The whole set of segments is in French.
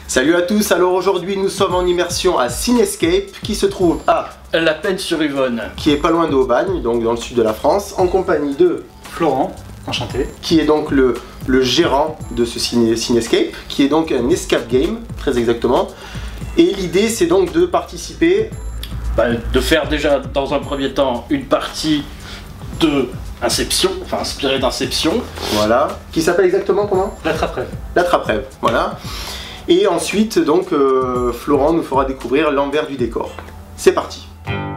Salut à tous, alors aujourd'hui nous sommes en immersion à Cinescape qui se trouve à La Penne-sur-Yvonne, qui est pas loin de Aubagne, donc dans le sud de la France, en compagnie de Florent, enchanté, qui est donc le gérant de ce Cinescape, qui est donc un escape game, très exactement. Et l'idée c'est donc de participer, de faire déjà dans un premier temps une partie de Inception, enfin inspirée d'Inception. voilà, qui s'appelle exactement comment? l'attrape-rêve. L'attrape-rêve, voilà. Et ensuite donc Florent nous fera découvrir l'envers du décor. C'est parti.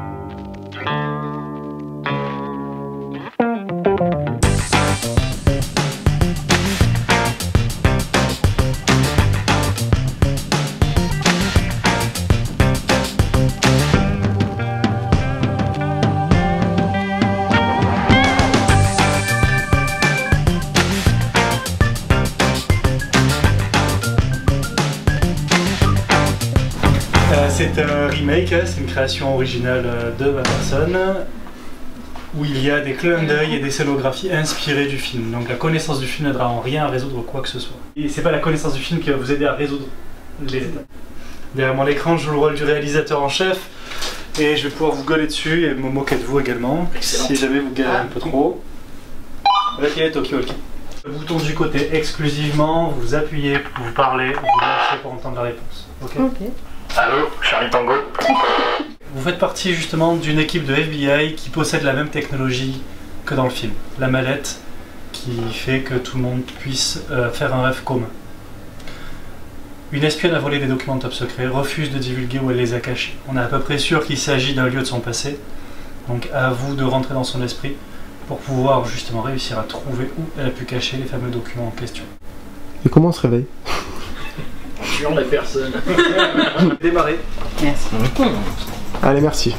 C'est un remake, c'est une création originale de ma personne où il y a des clins d'œil et des scénographies inspirées du film. Donc la connaissance du film n'aidera en rien à résoudre quoi que ce soit. Et c'est pas la connaissance du film qui va vous aider à résoudre les étapes. Derrière mon écran, je joue le rôle du réalisateur en chef et je vais pouvoir vous gueuler dessus et me moquer de vous également. Excellent. Si jamais vous galérez un peu trop. Ok, Tokyo-Walkie. Le bouton du côté exclusivement, vous appuyez, vous parlez, vous lâchez pour entendre la réponse. Ok. Allô, Charlie Tango. Vous faites partie justement d'une équipe de FBI qui possède la même technologie que dans le film. La mallette qui fait que tout le monde puisse faire un rêve commun. Une espionne a volé des documents top secret, refuse de divulguer où elle les a cachés. On est à peu près sûr qu'il s'agit d'un lieu de son passé. Donc à vous de rentrer dans son esprit pour pouvoir justement réussir à trouver où elle a pu cacher les fameux documents en question. Et comment on se réveille? Tuant la personne. Démarrer. Merci. Allez, merci.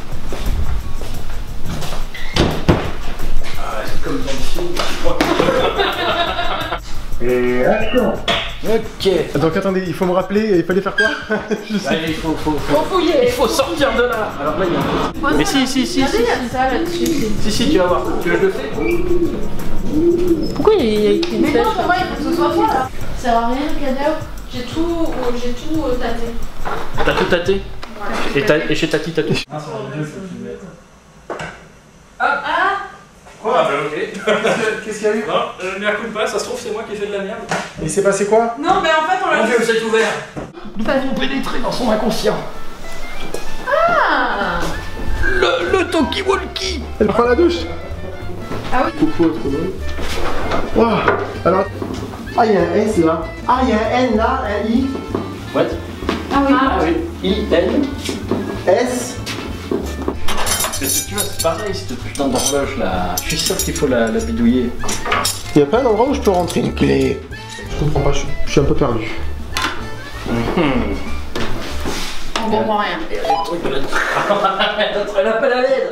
Comme dans le film. Et action. Ok. Donc attendez, il faut me rappeler, il fallait faire quoi? Je sais. Il faut fouiller. Il faut sortir de là. Alors là, il y a... Mais si, Regardez, il y a ça là-dessus. si, tu vas voir. Tu veux que je le fais? Pourquoi il y a écrit une Mais flèche non, pour moi, il faut que ce soit toi là. Ça sert à rien, Kader. J'ai tout tâté. T'as tout tâté? Et chez Tati, t'as tout? Quoi? Ok. Qu'est-ce qu'il y a eu? Non, je ne raconte pas, ça se trouve, c'est moi qui ai fait de la merde. Il s'est passé quoi? Non, mais en fait, on l'a Mon Dieu, vous êtes ouvert. Nous pouvons pénétrer dans son inconscient. Ah. Le Toki-Walkie. Elle prend la douche? Ah oui. Coucou, trop drôle. Waouh. Alors... Ah, il y a un S là. Ah, il y a un N là, un I. What? Ah oui. Ah oui. I-N. S. Mais si tu vois, c'est pareil, cette putain d'horloge là. Je suis sûr qu'il faut la bidouiller. Il n'y a pas un endroit où je peux rentrer une clé? Je comprends pas, je suis un peu perdu. On comprend rien. Et le truc de la... Notre l'appel à l'aide.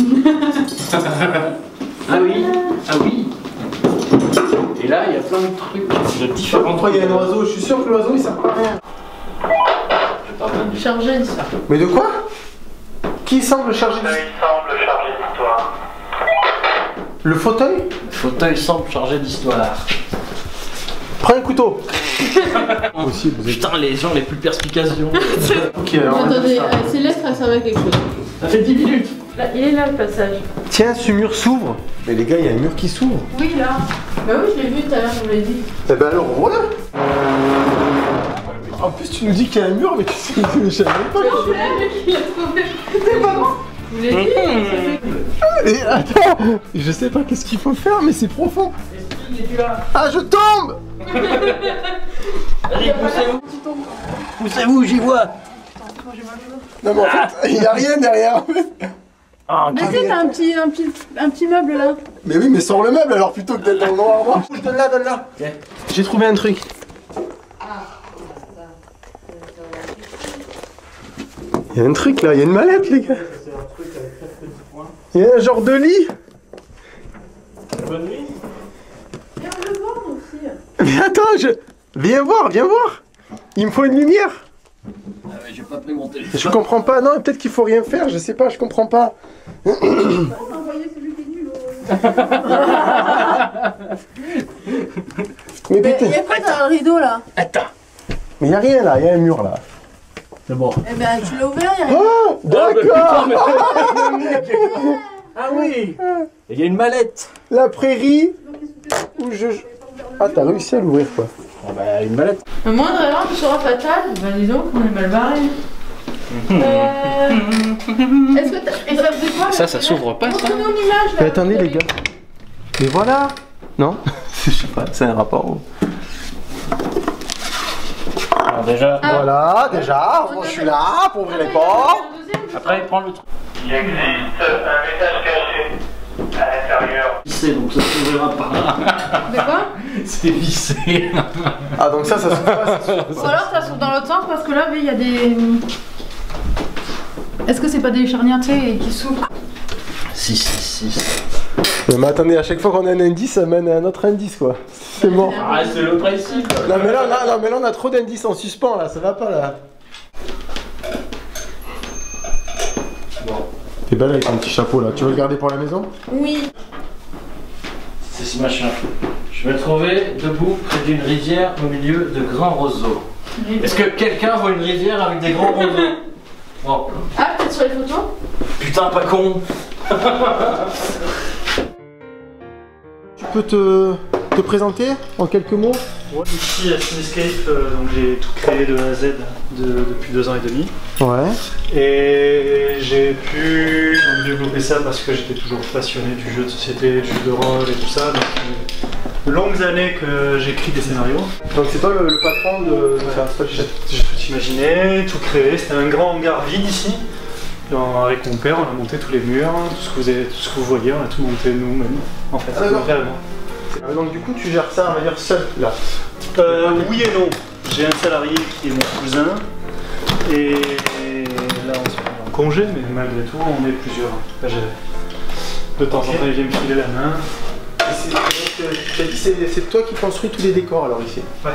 Ah oui. Ah oui. Et là, il y a plein de trucs de différents Pourquoi il y a un oiseau? Je suis sûr que l'oiseau il sert pas à rien. Je t'entends dire. chargé de ça. Mais de quoi? Qui semble charger Il semble chargé d'histoire. le fauteuil? Le fauteuil semble chargé d'histoire. Prends un couteau. Possible, vous êtes... Putain, les gens les plus perspicaces du monde. Ok, alors on va Attendez, faire ça. Céleste a servi à quelque chose. Ça fait 10 minutes. Là, il est là le passage. Tiens, ce mur s'ouvre. Mais les gars, il y a un mur qui s'ouvre. Oui, là. Bah oui, je l'ai vu tout à l'heure, je vous l'ai dit. Eh ben alors voilà. En plus, tu nous dis qu'il y a un mur, mais qu'est-ce que je savais pas. Non, mais il a trouvé. C'est pas bon. Je vous l'ai dit. Et attends, je sais pas qu'est-ce qu'il faut faire, mais c'est profond. Ah, je tombe. Allez, poussez-vous. Poussez-vous, j'y vois. Non, mais en fait, il y a rien derrière. Ah, Mais tu sais, t'as un petit meuble là. Mais oui, mais sors le meuble alors plutôt que d'être dans le noir. Donne-la, donne-la. Ok. J'ai trouvé un truc. Il y a un truc là, il y a une mallette, les gars. Il y a un genre de lit. Bonne nuit. Et on le voit aussi. Mais attends, viens voir, viens voir. Il me faut une lumière. Ah ouais, j'ai pas pris mon téléphone. Je comprends pas, non, peut-être qu'il faut rien faire, je sais pas, je comprends pas. On a envoyé celui qui est nul. Mais Mais putain. il y a quoi dans le rideau là? Attends. Mais y a rien là, y a un mur là. C'est bon. Eh ben, tu l'as ouvert, il y a rien. Oh, d'accord. Ah oui. Il y a une mallette. La prairie où je... Ah, t'as réussi à l'ouvrir quoi. Ah bah une mallette. Le moindre erreur qui sera fatale, bah dis donc, on est mal barré. Est-ce que t'as... Et ça faisait quoi? Ça s'ouvre pas, ça. Montre-nous une image là. Mais attendez les gars. Mais voilà. Non. Je sais pas, c'est un rapport. Alors déjà, Voilà, déjà, je suis là pour ouvrir les portes. après il prend le truc. Il existe un message caché à l'intérieur. Vissé, donc ça s'ouvrira pas. De quoi? C'est vissé. Ah, donc ça s'ouvre pas, ça s'ouvre Ou pas. alors ça s'ouvre dans l'autre sens parce que là, il y a des... Est-ce que c'est pas des charnières, tu sais, qui s'ouvrent? Si. Mais attendez, à chaque fois qu'on a un indice, ça mène à un autre indice quoi. C'est mort. Ah, c'est le principe. Non mais là, on a trop d'indices en suspens là, ça va pas là. Bon. T'es belle avec ton petit chapeau là, tu veux le garder pour la maison? Oui. C'est ce machin. Je me trouvais debout près d'une rivière au milieu de grands roseaux. Est-ce que quelqu'un voit une rivière avec des grands roseaux? Bon. Ah, peut-être sur les photos? Putain, pas con. Tu peux te présenter en quelques mots? Ouais, ici à Cinescape, donc j'ai tout créé de A à Z depuis 2 ans et demi. Ouais. Et j'ai pu donc, développer ça parce que j'étais toujours passionné du jeu de société, du jeu de rôle et tout ça. Donc, longues années que j'écris des scénarios. Donc c'est toi le patron de faire ce projet. J'ai tout imaginé, tout créé. C'était un grand hangar vide ici. Et avec mon père, on a monté tous les murs, tout ce que vous voyez, on a tout monté nous-mêmes. En fait, Ah, d'accord. réellement. Donc du coup tu gères ça, on va dire seul là. Oui et non. J'ai un salarié qui est mon cousin. Et là, on se fait en congé, mais malgré tout, on est plusieurs. Là, de temps en temps, il vient me filer la main. Tu as dit c'est toi qui construis tous les décors alors ici? Ouais.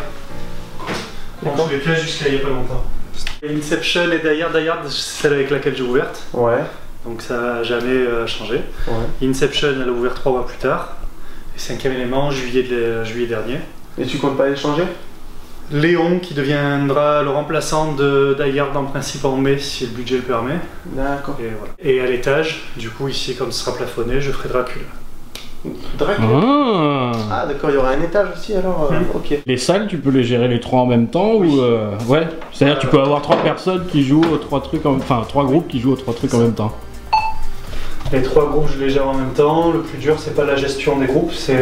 On se les pièces jusqu'à il n'y a pas longtemps. Et Inception et Die Hard, c'est celle avec laquelle j'ai ouverte. Ouais. Donc ça n'a jamais changé. Ouais. Inception, elle a ouvert 3 mois plus tard. Et 5e élément, juillet dernier. Et tu comptes pas les changer? Léon qui deviendra le remplaçant de Die Hard en principe en mai si le budget le permet. D'accord. Et, voilà. Et à l'étage, du coup ici comme ce sera plafonné, je ferai Dracula. Dracula. Ah d'accord, il y aura un étage aussi alors. Ok. Les salles, tu peux les gérer les 3 en même temps ou ouais. C'est-à-dire tu peux avoir 3 personnes qui jouent aux 3 trucs, enfin 3 groupes qui jouent aux 3 trucs en même temps. Les 3 groupes, je les gère en même temps. Le plus dur, c'est pas la gestion des groupes, c'est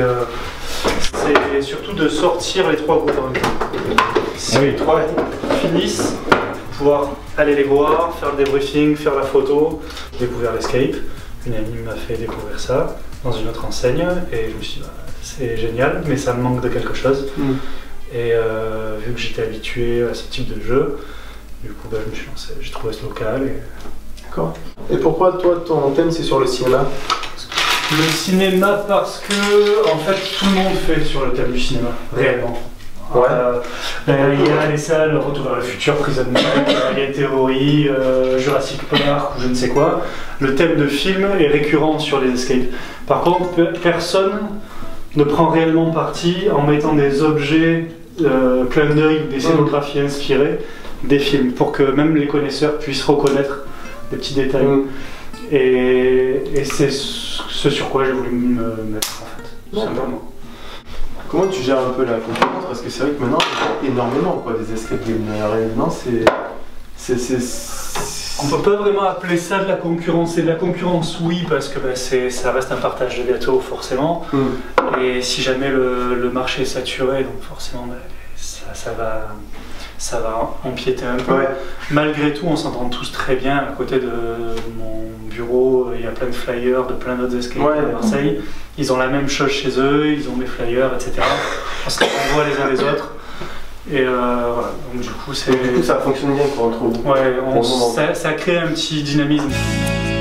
surtout de sortir les 3 groupes en même temps. Si les 3 groupes finissent, pouvoir aller les voir, faire le débriefing, faire la photo. J'ai découvert l'Escape. Une amie m'a fait découvrir ça dans une autre enseigne et je me suis dit, bah, c'est génial, mais ça me manque de quelque chose. Et vu que j'étais habitué à ce type de jeu, du coup, bah, je me suis lancé. J'ai trouvé ce local. D'accord. Et pourquoi toi ton thème c'est sur le cinéma? Le cinéma parce que en fait tout le monde fait sur le thème du cinéma, réellement. Ouais. Il y a les salles Retour vers le futur, Prison Break, Alien Theory, Jurassic Park ou je ne sais quoi. Le thème de film est récurrent sur les escapes. Par contre, personne ne prend réellement parti en mettant des objets clin d'œil, des scénographies inspirées des films pour que même les connaisseurs puissent reconnaître des petits détails. Et c'est ce sur quoi j'ai voulu me mettre en fait, tout simplement. Comment tu gères un peu la concurrence? Parce que c'est vrai que maintenant il y a énormément quoi, des escape games. Réellement On peut pas vraiment appeler ça de la concurrence. C'est de la concurrence, oui, parce que bah, ça reste un partage de gâteau forcément. Et si jamais le marché est saturé, donc forcément bah, ça va empiéter un peu. Ouais. Malgré tout, on s'entend tous très bien. À côté de mon bureau, il y a plein de flyers de plein d'autres escapes à Marseille. Ils ont la même chose chez eux, ils ont des flyers, etc. On se renvoie les uns les autres. Et voilà, donc du coup, ça a fonctionné bien quoi, entre vous. Ouais, ça a créé un petit dynamisme.